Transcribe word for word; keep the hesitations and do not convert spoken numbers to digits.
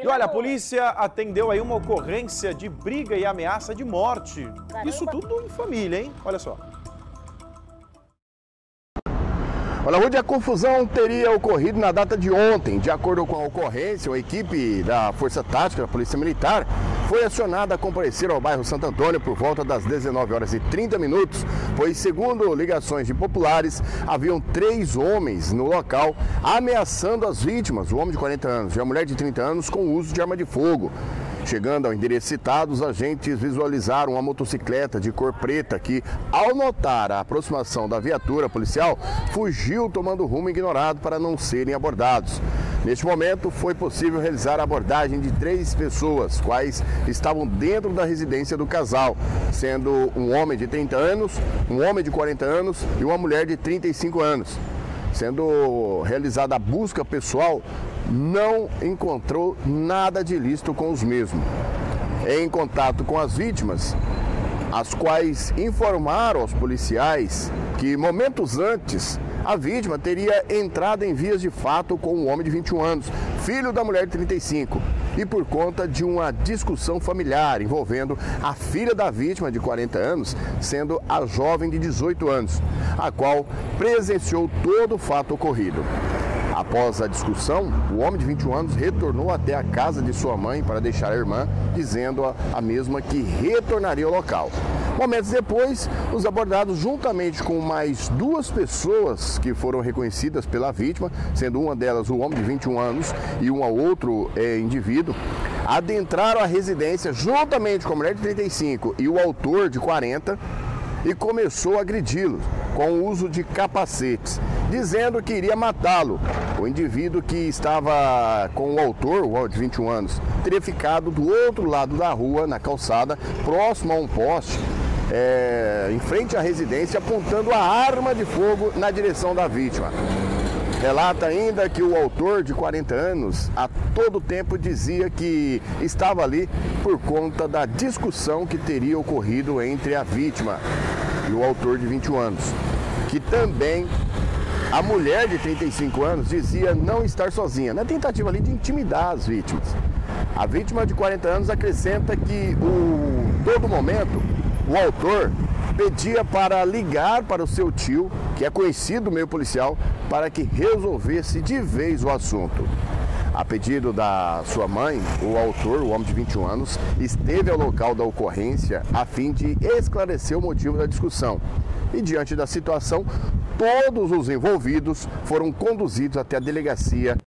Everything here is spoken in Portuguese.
Bem E olha, a boa. polícia atendeu aí uma ocorrência de briga e ameaça de morte. Caramba. Isso tudo em família, hein? Olha só. Olha, Rudy, a confusão teria ocorrido na data de ontem. De acordo com a ocorrência, a equipe da Força Tática da Polícia Militar foi acionada a comparecer ao bairro Santo Antônio por volta das dezenove horas e trinta minutos, pois, segundo ligações de populares, haviam três homens no local ameaçando as vítimas, o homem de quarenta anos e a mulher de trinta anos, com o uso de arma de fogo. Chegando ao endereço citado, os agentes visualizaram uma motocicleta de cor preta que, ao notar a aproximação da viatura policial, fugiu tomando rumo ignorado para não serem abordados. Neste momento, foi possível realizar a abordagem de três pessoas, quais estavam dentro da residência do casal, sendo um homem de trinta anos, um homem de quarenta anos e uma mulher de trinta e cinco anos. Sendo realizada a busca pessoal, não encontrou nada de ilícito com os mesmos. Em contato com as vítimas, as quais informaram aos policiais que momentos antes a vítima teria entrado em vias de fato com um homem de vinte e um anos, filho da mulher de trinta e cinco, e por conta de uma discussão familiar envolvendo a filha da vítima de quarenta anos, sendo a jovem de dezoito anos, a qual presenciou todo o fato ocorrido. Após a discussão, o homem de vinte e um anos retornou até a casa de sua mãe para deixar a irmã, dizendo a, a mesma que retornaria ao local. Momentos depois, os abordados, juntamente com mais duas pessoas que foram reconhecidas pela vítima, sendo uma delas o homem de vinte e um anos e um outro é, indivíduo, adentraram a residência juntamente com a mulher de trinta e cinco e o autor de quarenta e começou a agredi-lo com o uso de capacetes, dizendo que iria matá-lo. O indivíduo que estava com o autor, o de vinte e um anos, teria ficado do outro lado da rua, na calçada, próximo a um poste, é, em frente à residência, apontando a arma de fogo na direção da vítima. Relata ainda que o autor de quarenta anos a todo tempo dizia que estava ali por conta da discussão que teria ocorrido entre a vítima e o autor de vinte e um anos, que também a mulher de trinta e cinco anos dizia não estar sozinha, na tentativa ali de intimidar as vítimas. A vítima de quarenta anos acrescenta que o todo momento o autor pedia para ligar para o seu tio, que é conhecido do meio policial, para que resolvesse de vez o assunto. A pedido da sua mãe, o autor, o homem de vinte e um anos, esteve ao local da ocorrência a fim de esclarecer o motivo da discussão. E diante da situação, todos os envolvidos foram conduzidos até a delegacia